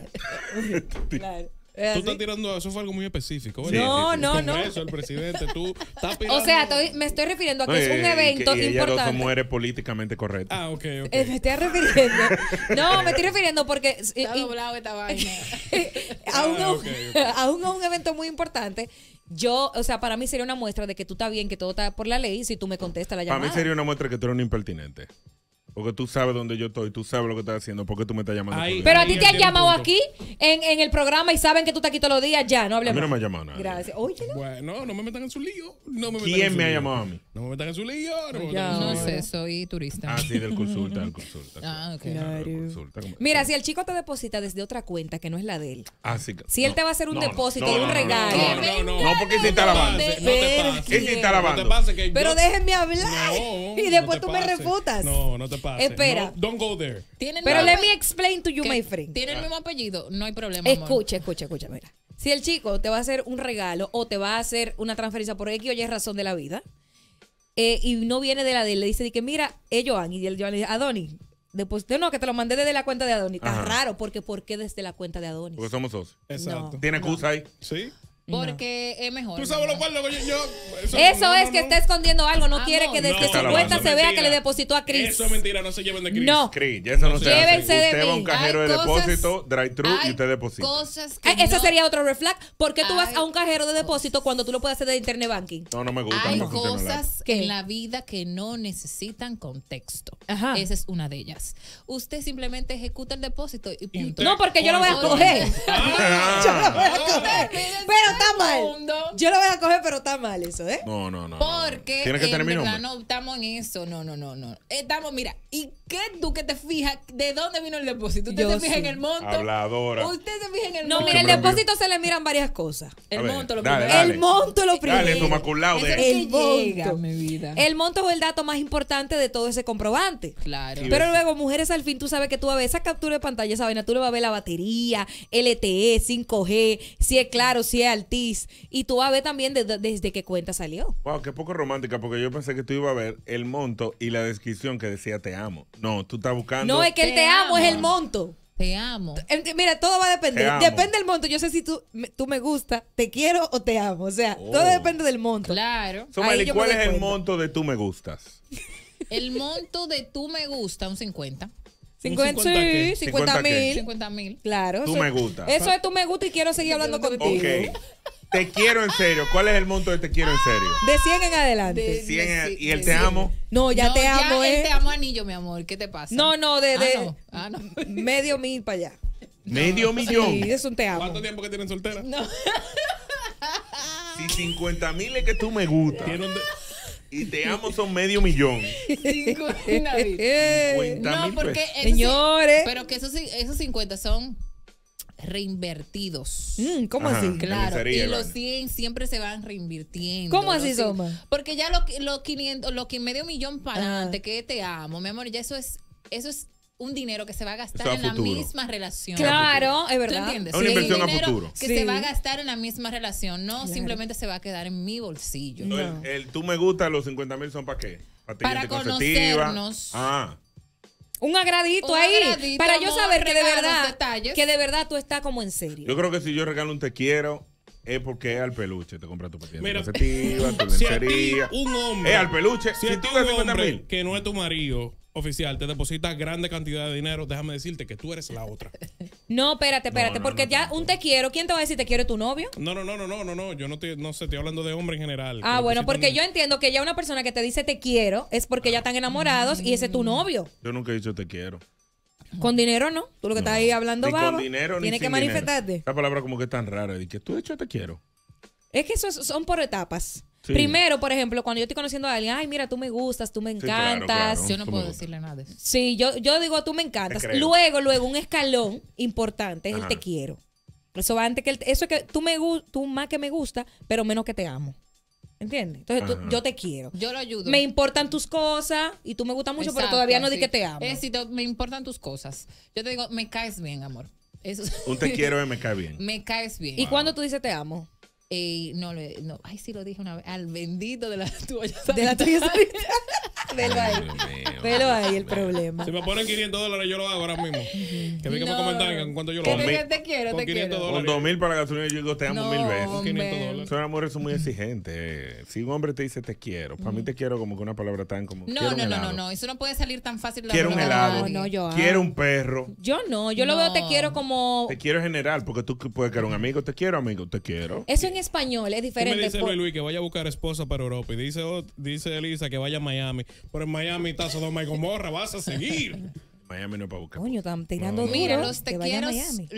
[SPEAKER 4] claro. Es
[SPEAKER 3] Tú
[SPEAKER 4] así.
[SPEAKER 3] estás tirando, eso fue algo muy específico.
[SPEAKER 2] Sí,
[SPEAKER 3] ¿verdad?
[SPEAKER 4] No,
[SPEAKER 2] sí, sí.
[SPEAKER 4] no,
[SPEAKER 3] El
[SPEAKER 4] no.
[SPEAKER 3] Congreso, el presidente, tú estás pirando.
[SPEAKER 4] O sea, me estoy refiriendo a que
[SPEAKER 2] No,
[SPEAKER 4] es un evento
[SPEAKER 2] y ellas dos son
[SPEAKER 4] importante.
[SPEAKER 2] mujeres políticamente correctas.
[SPEAKER 3] Ah, ok.
[SPEAKER 4] Me estoy refiriendo. No, me estoy refiriendo porque
[SPEAKER 5] Está doblado esta vaina.
[SPEAKER 4] aún,
[SPEAKER 3] Ah, ok, ok.
[SPEAKER 4] aún a un evento muy importante. Yo, o sea, para mí sería una muestra de que tú estás bien, que todo está por la ley, si tú me contestas la
[SPEAKER 2] Para
[SPEAKER 4] llamada.
[SPEAKER 2] mí sería una muestra que tú eres un impertinente. Porque tú sabes dónde yo estoy, tú sabes lo que estás haciendo, ¿por qué tú me estás llamando?
[SPEAKER 3] Ahí-
[SPEAKER 2] por
[SPEAKER 4] Pero a
[SPEAKER 3] Ahí
[SPEAKER 4] ti te han
[SPEAKER 3] tiene un
[SPEAKER 4] llamado
[SPEAKER 3] punto.
[SPEAKER 4] aquí en el programa y saben que tú estás aquí todos los días. Ya, no
[SPEAKER 2] A
[SPEAKER 4] hablemos.
[SPEAKER 2] mí no me ha llamado nadie.
[SPEAKER 4] Gracias. Oye, no.
[SPEAKER 3] Bueno, no me metan en su lío. No me metan en
[SPEAKER 2] ¿Quién
[SPEAKER 3] su
[SPEAKER 2] me ha
[SPEAKER 3] lío.
[SPEAKER 2] llamado a mí?
[SPEAKER 3] No me metan en su lío. No, me metan
[SPEAKER 4] Ya.
[SPEAKER 3] en su
[SPEAKER 5] No
[SPEAKER 3] lío.
[SPEAKER 5] sé, soy turista.
[SPEAKER 2] Ah, sí, del consulta, del consulta.
[SPEAKER 5] Ah, ok.
[SPEAKER 2] Del consulta.
[SPEAKER 4] Mira, si el chico te deposita desde otra cuenta que no es la de él,
[SPEAKER 2] Ah, sí.
[SPEAKER 4] si él te va a hacer un depósito de un regalo.
[SPEAKER 2] No, porque ese está lavando.
[SPEAKER 3] No te pases.
[SPEAKER 2] Ese está
[SPEAKER 3] No te
[SPEAKER 2] lavando.
[SPEAKER 3] pases que
[SPEAKER 4] Pero
[SPEAKER 3] yo-
[SPEAKER 4] déjenme hablar.
[SPEAKER 3] No,
[SPEAKER 4] y
[SPEAKER 3] no
[SPEAKER 4] después
[SPEAKER 3] te
[SPEAKER 4] tú me
[SPEAKER 3] pases.
[SPEAKER 4] refutas.
[SPEAKER 3] No, no te pases.
[SPEAKER 4] Espera.
[SPEAKER 3] No, don't go there.
[SPEAKER 5] ¿Tiene el
[SPEAKER 4] Pero
[SPEAKER 5] mismo
[SPEAKER 4] let me explain to you,
[SPEAKER 5] que-
[SPEAKER 4] my friend.
[SPEAKER 5] ¿Tiene el mismo apellido? No hay problema, amor.
[SPEAKER 4] Escucha, mira. Si el chico te va a hacer un regalo o te va a hacer una transferencia por X o Y razón de la vida, y no viene de la de él, le dice de que mira, Joan, y Joan le dice, Adonis, deposité, no, que te lo mandé desde la cuenta de Adonis. Está
[SPEAKER 2] Ajá.
[SPEAKER 4] raro, porque ¿por qué desde la cuenta de Adonis?
[SPEAKER 2] Porque somos socios.
[SPEAKER 3] Exacto.
[SPEAKER 2] ¿Tiene excusa ahí?
[SPEAKER 3] ¿Sí?
[SPEAKER 5] Porque es mejor.
[SPEAKER 3] Tú sabes
[SPEAKER 5] mi
[SPEAKER 3] lo cual
[SPEAKER 5] amor.
[SPEAKER 3] luego yo
[SPEAKER 4] Eso
[SPEAKER 3] no,
[SPEAKER 4] es
[SPEAKER 3] no,
[SPEAKER 4] que
[SPEAKER 3] no.
[SPEAKER 4] está escondiendo algo, no
[SPEAKER 5] Amor.
[SPEAKER 4] quiere que desde
[SPEAKER 2] No,
[SPEAKER 4] su
[SPEAKER 2] está
[SPEAKER 4] cuenta
[SPEAKER 2] lavando.
[SPEAKER 4] se vea que
[SPEAKER 3] Mentira.
[SPEAKER 4] le depositó a Chris.
[SPEAKER 3] Eso es mentira, no se lleven de Chris.
[SPEAKER 4] No.
[SPEAKER 2] Cris, ya eso no se
[SPEAKER 4] Llévense
[SPEAKER 2] hace.
[SPEAKER 4] de
[SPEAKER 2] Usted va a un
[SPEAKER 4] mí.
[SPEAKER 2] cajero de
[SPEAKER 5] Hay cosas-
[SPEAKER 2] depósito, drive-thru, y
[SPEAKER 5] Hay
[SPEAKER 2] usted deposita.
[SPEAKER 5] cosas que
[SPEAKER 4] Ese
[SPEAKER 5] no-
[SPEAKER 4] sería otro red flag. ¿Por qué tú vas
[SPEAKER 5] Hay
[SPEAKER 4] a un cajero de depósito cuando tú lo puedes hacer de internet banking?
[SPEAKER 2] No, no me gusta.
[SPEAKER 5] Hay
[SPEAKER 2] no funciona la-
[SPEAKER 5] cosas
[SPEAKER 4] ¿Qué?
[SPEAKER 5] en la vida que no necesitan contexto.
[SPEAKER 4] Ajá.
[SPEAKER 5] Esa es una de ellas. Usted simplemente ejecuta el depósito y punto.
[SPEAKER 3] usted-
[SPEAKER 4] No, porque yo lo voy a
[SPEAKER 3] ¿Cuánto?
[SPEAKER 4] coger.
[SPEAKER 2] Ah.
[SPEAKER 4] Yo lo voy a coger.
[SPEAKER 5] Olvídense
[SPEAKER 4] Pero está
[SPEAKER 5] del
[SPEAKER 4] mal.
[SPEAKER 5] mundo.
[SPEAKER 4] Yo lo voy a coger, pero está mal eso, ¿eh?
[SPEAKER 2] No, no, no.
[SPEAKER 5] Porque
[SPEAKER 2] Tiene que tener mi
[SPEAKER 5] en verdad
[SPEAKER 2] nombre.
[SPEAKER 5] no estamos en eso. No. Estamos, mira, ¿y qué tú que te fijas? ¿De dónde vino el depósito? ¿Usted
[SPEAKER 4] Yo
[SPEAKER 5] se fija
[SPEAKER 4] sí.
[SPEAKER 5] en el monto?
[SPEAKER 2] Habladora.
[SPEAKER 5] ¿Usted se fija en el
[SPEAKER 4] No,
[SPEAKER 5] monto?
[SPEAKER 4] mira, el
[SPEAKER 2] me envió.
[SPEAKER 4] depósito se le miran varias cosas.
[SPEAKER 5] El
[SPEAKER 2] A ver,
[SPEAKER 5] monto lo
[SPEAKER 2] dale,
[SPEAKER 5] primero.
[SPEAKER 2] dale.
[SPEAKER 4] El monto es lo primero.
[SPEAKER 2] Dale, tu maculado
[SPEAKER 5] Ese es
[SPEAKER 2] de.
[SPEAKER 5] el
[SPEAKER 4] El
[SPEAKER 5] que llega,
[SPEAKER 4] monto.
[SPEAKER 5] mi vida.
[SPEAKER 4] El monto es el dato más importante de todo ese comprobante.
[SPEAKER 5] Claro.
[SPEAKER 2] Sí,
[SPEAKER 4] Pero
[SPEAKER 2] ves.
[SPEAKER 4] luego, mujeres, al fin, tú sabes que tú vas a ver esa captura de pantalla, esa vaina, tú le vas a ver la batería, LTE, 5G, si es claro, si es Altiz, y tú vas a ver también desde qué cuenta salió.
[SPEAKER 2] Wow, qué poco romántica, porque yo pensé que tú ibas a ver el monto y la descripción que decía te amo. No, tú estás buscando.
[SPEAKER 4] No, es que el
[SPEAKER 5] Te
[SPEAKER 4] te amo es el
[SPEAKER 5] amo.
[SPEAKER 4] monto.
[SPEAKER 5] Te amo.
[SPEAKER 4] Mira, todo va a depender.
[SPEAKER 2] Te amo.
[SPEAKER 4] Depende del monto. Yo sé si tú me gusta, te quiero o te amo. O sea, todo depende del monto.
[SPEAKER 5] Claro.
[SPEAKER 2] Somali,
[SPEAKER 4] Ahí yo me
[SPEAKER 2] ¿cuál
[SPEAKER 4] doy
[SPEAKER 2] es el
[SPEAKER 4] cuenta.
[SPEAKER 2] monto de tú me gustas?
[SPEAKER 5] El monto de tú me gusta, un 50.
[SPEAKER 4] 50,
[SPEAKER 3] 50 qué?
[SPEAKER 4] sí, 50 mil.
[SPEAKER 5] 50,000.
[SPEAKER 4] Claro.
[SPEAKER 2] Tú
[SPEAKER 4] eso-
[SPEAKER 2] me gusta.
[SPEAKER 4] Eso es tú me gusta y quiero seguir hablando contigo.
[SPEAKER 2] Ok. Te quiero en serio. ¿Cuál es el monto de te quiero en serio?
[SPEAKER 4] De 100 en adelante.
[SPEAKER 5] De-
[SPEAKER 2] 100 y el
[SPEAKER 5] de
[SPEAKER 2] te
[SPEAKER 5] 100.
[SPEAKER 2] amo.
[SPEAKER 4] No, ya
[SPEAKER 5] No,
[SPEAKER 4] te amo,
[SPEAKER 5] el
[SPEAKER 4] ¿eh?
[SPEAKER 5] te amo anillo, mi amor. ¿Qué te pasa?
[SPEAKER 4] No, de
[SPEAKER 5] Ah, no.
[SPEAKER 4] medio mil para allá.
[SPEAKER 2] Medio millón.
[SPEAKER 4] Sí, es un te amo.
[SPEAKER 3] ¿Cuánto tiempo que tienen soltera?
[SPEAKER 2] Si 50,000 es que tú me gustas
[SPEAKER 3] Tiene un de-
[SPEAKER 2] y te amo son medio millón.
[SPEAKER 5] 50,000.
[SPEAKER 2] 50,000
[SPEAKER 5] No, porque
[SPEAKER 2] pesos.
[SPEAKER 5] eso sí-
[SPEAKER 4] Señores.
[SPEAKER 5] pero que esos 50 son reinvertidos.
[SPEAKER 4] ¿Cómo
[SPEAKER 2] Ajá.
[SPEAKER 4] así?
[SPEAKER 5] Claro,
[SPEAKER 2] Sería,
[SPEAKER 5] y los
[SPEAKER 2] Iván.
[SPEAKER 5] 100 siempre se van reinvirtiendo.
[SPEAKER 4] ¿Cómo así,
[SPEAKER 5] Los 100.
[SPEAKER 4] Soma?
[SPEAKER 5] Porque ya los 500, lo que medio millón para adelante, que te amo, mi amor, ya eso es un dinero que se va a gastar
[SPEAKER 2] Eso a
[SPEAKER 5] en la
[SPEAKER 2] futuro.
[SPEAKER 5] misma relación.
[SPEAKER 4] Claro, es
[SPEAKER 5] ¿Tú
[SPEAKER 4] verdad.
[SPEAKER 5] entiendes?
[SPEAKER 2] Es una
[SPEAKER 5] Sí,
[SPEAKER 2] inversión a
[SPEAKER 5] dinero
[SPEAKER 2] futuro.
[SPEAKER 5] que
[SPEAKER 4] Sí.
[SPEAKER 5] se va a gastar en la misma relación, no simplemente se va a quedar en mi bolsillo.
[SPEAKER 4] No.
[SPEAKER 2] El tú me gusta, los 50,000 son para qué?
[SPEAKER 5] Para
[SPEAKER 2] anticonceptiva.
[SPEAKER 5] conocernos.
[SPEAKER 2] Ah.
[SPEAKER 4] Un agradito
[SPEAKER 5] Un
[SPEAKER 4] ahí
[SPEAKER 5] agradito,
[SPEAKER 4] para yo
[SPEAKER 5] amor,
[SPEAKER 4] saber que de
[SPEAKER 5] regalos,
[SPEAKER 4] verdad
[SPEAKER 5] detalles.
[SPEAKER 4] que de verdad tú estás como en serio.
[SPEAKER 2] Yo creo que si yo regalo un te quiero, es porque es al peluche. Te compras tu patilla
[SPEAKER 3] Mira,
[SPEAKER 2] anticonceptiva, tu
[SPEAKER 3] Si a ti,
[SPEAKER 2] lencería.
[SPEAKER 3] un hombre.
[SPEAKER 2] Es al peluche.
[SPEAKER 3] Si
[SPEAKER 2] Si
[SPEAKER 3] a ti
[SPEAKER 2] tú
[SPEAKER 3] un
[SPEAKER 2] das 50,000.
[SPEAKER 3] hombre que no es tu marido oficial te deposita grande cantidad de dinero, déjame decirte que tú eres la otra.
[SPEAKER 4] No, espérate,
[SPEAKER 2] No,
[SPEAKER 4] porque
[SPEAKER 2] no,
[SPEAKER 4] ya un te quiero, ¿quién te va a decir te quiero tu novio?
[SPEAKER 3] No. Yo no sé, estoy hablando de hombre en general.
[SPEAKER 4] Ah,
[SPEAKER 3] Que
[SPEAKER 4] bueno,
[SPEAKER 3] depositan-
[SPEAKER 4] porque yo entiendo que ya una persona que te dice te quiero es porque ya están enamorados y ese es tu novio.
[SPEAKER 2] Yo nunca he dicho te quiero.
[SPEAKER 4] Con dinero no. Tú lo que estás ahí hablando
[SPEAKER 2] Ni
[SPEAKER 4] baba.
[SPEAKER 2] con dinero ni
[SPEAKER 4] Tienes que
[SPEAKER 2] sin
[SPEAKER 4] manifestarte.
[SPEAKER 2] dinero. Esa palabra como que es tan rara. Y que tú de hecho te quiero.
[SPEAKER 4] Es que eso son por etapas.
[SPEAKER 2] Sí.
[SPEAKER 4] Primero, por ejemplo, cuando yo estoy conociendo a alguien, ay, mira, tú me gustas, tú me
[SPEAKER 2] Sí, claro,
[SPEAKER 4] encantas.
[SPEAKER 2] claro.
[SPEAKER 5] Yo no
[SPEAKER 2] Tú
[SPEAKER 5] puedo
[SPEAKER 2] me gustas.
[SPEAKER 5] decirle nada de eso.
[SPEAKER 4] Sí, yo digo tú me encantas.
[SPEAKER 2] Te creo.
[SPEAKER 4] Luego, un escalón importante es el
[SPEAKER 2] Ajá.
[SPEAKER 4] te quiero. Eso va antes que eso es que tú más que me gusta, pero menos que te amo. ¿Entiendes? Entonces
[SPEAKER 2] Ajá.
[SPEAKER 4] yo te quiero.
[SPEAKER 5] Yo lo ayudo.
[SPEAKER 4] Me importan tus cosas y tú me gustas mucho, pero
[SPEAKER 5] Exacto,
[SPEAKER 4] todavía no di
[SPEAKER 5] sí.
[SPEAKER 4] que te amo.
[SPEAKER 5] Si me importan tus cosas. Yo te digo, me caes bien, amor. Eso.
[SPEAKER 2] Un te quiero me cae bien.
[SPEAKER 5] Me caes bien.
[SPEAKER 4] ¿Y cuándo tú dices te amo?
[SPEAKER 5] No, ay, sí lo dije una vez. Al bendito de la tuya.
[SPEAKER 4] De la tuya. Velo ahí.
[SPEAKER 2] Dios mío.
[SPEAKER 4] Velo ahí el problema.
[SPEAKER 3] Si me ponen $500, yo lo hago ahora mismo. Que vi que me comentan en cuanto yo lo
[SPEAKER 5] Que
[SPEAKER 3] hago.
[SPEAKER 5] te quiero,
[SPEAKER 3] Con
[SPEAKER 5] te quiero.
[SPEAKER 3] $500.
[SPEAKER 2] Con 2,000 para la gasolina, yo digo te amo
[SPEAKER 5] No,
[SPEAKER 2] 1000 veces.
[SPEAKER 5] hombre.
[SPEAKER 3] $500.
[SPEAKER 2] Esos amores son muy exigentes. Si un hombre te dice te quiero, para mí te quiero como que una palabra tan como.
[SPEAKER 5] No,
[SPEAKER 2] quiero un
[SPEAKER 5] no, no,
[SPEAKER 2] helado.
[SPEAKER 5] no. Eso no puede salir tan fácil de la
[SPEAKER 2] Quiero un
[SPEAKER 5] boca de
[SPEAKER 2] helado.
[SPEAKER 5] nadie.
[SPEAKER 4] No, yo
[SPEAKER 2] Quiero un perro.
[SPEAKER 4] Yo no, yo lo veo te
[SPEAKER 5] No.
[SPEAKER 4] quiero como...
[SPEAKER 2] Te quiero general, porque tú puedes querer un amigo. Te quiero, amigo. Te quiero.
[SPEAKER 4] Eso en español es
[SPEAKER 3] Tú me
[SPEAKER 4] diferente.
[SPEAKER 3] dices, Luis, que vaya a buscar esposa para Europa. Y dice Elisa que vaya a Miami. Pero en Miami está Sodoma y Gomorra. Vas a seguir.
[SPEAKER 2] Miami no es para buscar.
[SPEAKER 4] Coño, están tirando
[SPEAKER 2] No.
[SPEAKER 4] duro.
[SPEAKER 5] Mira, los
[SPEAKER 4] que
[SPEAKER 5] te
[SPEAKER 4] vaya a
[SPEAKER 5] quiero,
[SPEAKER 4] Miami.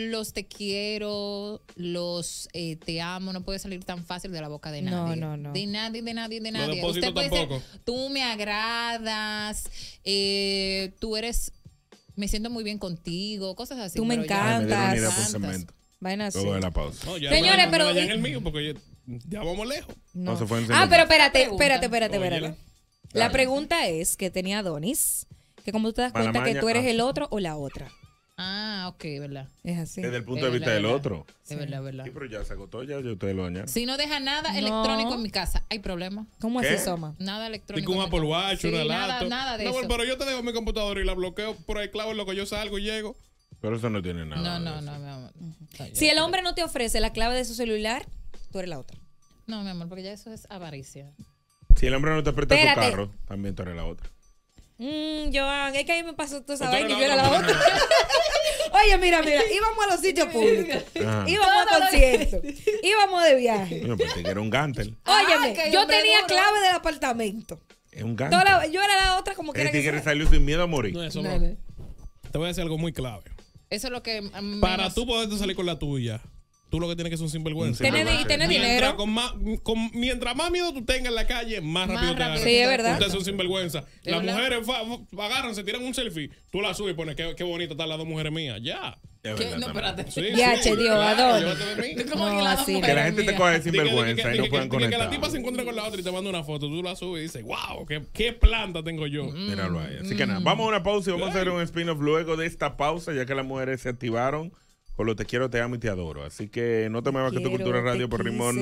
[SPEAKER 5] los te amo, no puede salir tan fácil de la boca de
[SPEAKER 4] No,
[SPEAKER 5] nadie.
[SPEAKER 4] no, no.
[SPEAKER 5] De nadie, de nadie, de
[SPEAKER 3] Los
[SPEAKER 5] nadie.
[SPEAKER 3] depósitos
[SPEAKER 5] Usted puede
[SPEAKER 3] tampoco.
[SPEAKER 5] ser, tú me agradas, tú eres, me siento muy bien contigo, cosas así.
[SPEAKER 4] Tú me
[SPEAKER 5] pero ya-
[SPEAKER 2] Ay, me dieron una idea por
[SPEAKER 4] encantas.
[SPEAKER 2] cemento.
[SPEAKER 4] Vaina así.
[SPEAKER 2] Luego de la pausa.
[SPEAKER 3] No, ya
[SPEAKER 4] Señores,
[SPEAKER 3] me
[SPEAKER 4] pero-
[SPEAKER 3] dañan el mío porque ya vamos lejos.
[SPEAKER 2] No, se fue en
[SPEAKER 4] Ah,
[SPEAKER 2] cemento.
[SPEAKER 4] pero espérate.
[SPEAKER 3] Óyela.
[SPEAKER 4] La pregunta es que tenía Donis, que como tú te das cuenta
[SPEAKER 2] Panamaña,
[SPEAKER 4] que tú eres el otro o la otra.
[SPEAKER 5] Ah, ok, verdad.
[SPEAKER 4] Es así.
[SPEAKER 2] Desde el punto
[SPEAKER 5] Es
[SPEAKER 2] de vista
[SPEAKER 5] verdad,
[SPEAKER 2] del
[SPEAKER 5] verdad.
[SPEAKER 2] otro.
[SPEAKER 5] Es verdad, verdad.
[SPEAKER 2] Sí, pero ya se agotó, ya ustedes lo dañaron.
[SPEAKER 5] Si no deja nada
[SPEAKER 4] No.
[SPEAKER 5] electrónico en mi casa, hay problema.
[SPEAKER 4] ¿Cómo
[SPEAKER 2] ¿Qué?
[SPEAKER 4] así, Soma?
[SPEAKER 5] Nada
[SPEAKER 3] Y
[SPEAKER 5] electrónico.
[SPEAKER 3] con un
[SPEAKER 5] en mi
[SPEAKER 3] Apple
[SPEAKER 5] casa.
[SPEAKER 3] Watch,
[SPEAKER 5] Sí,
[SPEAKER 3] una
[SPEAKER 5] nada,
[SPEAKER 3] laptop.
[SPEAKER 5] nada de
[SPEAKER 3] No,
[SPEAKER 5] eso.
[SPEAKER 3] pero yo te dejo mi computadora y la bloqueo por el clavo en lo que yo salgo y llego.
[SPEAKER 2] Pero eso no tiene nada.
[SPEAKER 5] No,
[SPEAKER 2] de
[SPEAKER 5] no,
[SPEAKER 2] eso.
[SPEAKER 5] no, mi amor.
[SPEAKER 4] Si el hombre no te ofrece la clave de su celular, tú eres la otra.
[SPEAKER 5] No, mi amor, porque ya eso es avaricia.
[SPEAKER 2] Si el hombre no te presta
[SPEAKER 4] Espérate.
[SPEAKER 2] su carro, también tú eres la otra.
[SPEAKER 4] Joan, es que ahí me pasó toda esa
[SPEAKER 3] Otra
[SPEAKER 4] vaina y
[SPEAKER 3] la
[SPEAKER 4] yo era la
[SPEAKER 3] otra.
[SPEAKER 4] otra. Oye, mira, íbamos a los sitios públicos.
[SPEAKER 2] Ajá.
[SPEAKER 4] Íbamos a conciertos. Íbamos de viaje.
[SPEAKER 2] Bueno, pues que era un gantel.
[SPEAKER 4] Óyeme,
[SPEAKER 5] que
[SPEAKER 4] yo
[SPEAKER 5] hombre
[SPEAKER 4] tenía
[SPEAKER 5] duro.
[SPEAKER 4] clave del apartamento.
[SPEAKER 2] Es un gantel.
[SPEAKER 4] Yo era la otra como que
[SPEAKER 2] El
[SPEAKER 4] era que
[SPEAKER 2] tigre
[SPEAKER 4] sea.
[SPEAKER 2] salió sin miedo a morir.
[SPEAKER 3] No, eso
[SPEAKER 5] No,
[SPEAKER 3] no.
[SPEAKER 5] no.
[SPEAKER 3] Te voy a decir algo muy clave.
[SPEAKER 5] Eso es lo que
[SPEAKER 3] Para
[SPEAKER 5] menos-
[SPEAKER 3] tú poderte salir con la tuya, tú lo que tienes que ser un sinvergüenza.
[SPEAKER 2] Un
[SPEAKER 4] Tener dinero.
[SPEAKER 3] Mientras más miedo tú tengas en la calle, más
[SPEAKER 5] Más
[SPEAKER 3] rápido te
[SPEAKER 5] rápido.
[SPEAKER 3] agarran.
[SPEAKER 4] Sí, es verdad.
[SPEAKER 3] Usted es un sinvergüenza.
[SPEAKER 5] ¿Es
[SPEAKER 3] Las
[SPEAKER 5] verdad?
[SPEAKER 3] mujeres agarran, se tiran un selfie. Tú la subes y pones qué bonito están las dos mujeres mías. Ya.
[SPEAKER 2] Es
[SPEAKER 5] ¿Qué?
[SPEAKER 2] verdad
[SPEAKER 5] No,
[SPEAKER 2] también.
[SPEAKER 5] espérate.
[SPEAKER 3] Sí,
[SPEAKER 4] Ya,
[SPEAKER 3] sí,
[SPEAKER 4] che, Dios,
[SPEAKER 3] claro,
[SPEAKER 4] ¿a dónde?
[SPEAKER 3] llévate de mí.
[SPEAKER 5] ¿Cómo
[SPEAKER 4] No,
[SPEAKER 5] que las dos
[SPEAKER 4] así no.
[SPEAKER 2] Que la
[SPEAKER 5] mujeres
[SPEAKER 2] gente te
[SPEAKER 5] mías?
[SPEAKER 2] coge de
[SPEAKER 3] Di que-
[SPEAKER 2] sinvergüenza y no pueden
[SPEAKER 3] que la
[SPEAKER 2] conectar.
[SPEAKER 3] tipa se encuentra con la otra y te manda una foto. Tú la subes y dices, wow, qué planta tengo yo.
[SPEAKER 2] Míralo ahí. Así que nada, vamos a una pausa y vamos a hacer un spin-off luego de esta pausa, ya que las mujeres se activaron con lo te quiero, te amo y te adoro. Así que no te muevas que tu
[SPEAKER 4] Quiero,
[SPEAKER 2] Cultura
[SPEAKER 4] te
[SPEAKER 2] Radio por ritmo
[SPEAKER 4] quise, te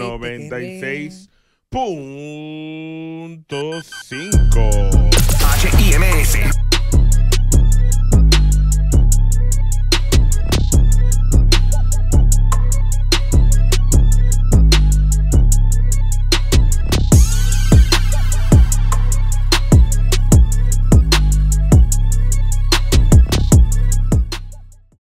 [SPEAKER 2] 96.5.
[SPEAKER 8] HIMS